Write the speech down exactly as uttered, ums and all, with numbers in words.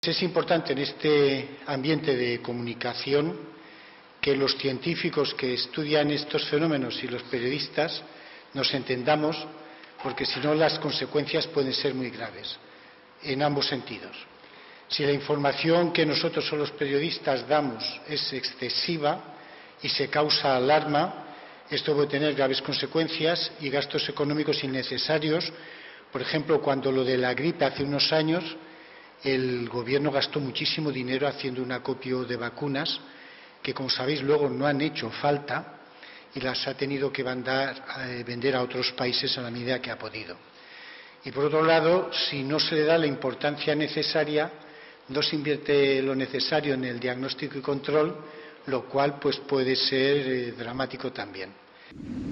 Es importante en este ambiente de comunicación que los científicos que estudian estos fenómenos y los periodistas nos entendamos, porque si no las consecuencias pueden ser muy graves, en ambos sentidos. Si la información que nosotros o los periodistas damos es excesiva y se causa alarma, esto puede tener graves consecuencias y gastos económicos innecesarios. Por ejemplo, cuando lo de la gripe hace unos años, el gobierno gastó muchísimo dinero haciendo un acopio de vacunas que, como sabéis, luego no han hecho falta y las ha tenido que mandar, eh, vender a otros países a la medida que ha podido. Y por otro lado, si no se le da la importancia necesaria, no se invierte lo necesario en el diagnóstico y control, lo cual pues puede ser eh, dramático también.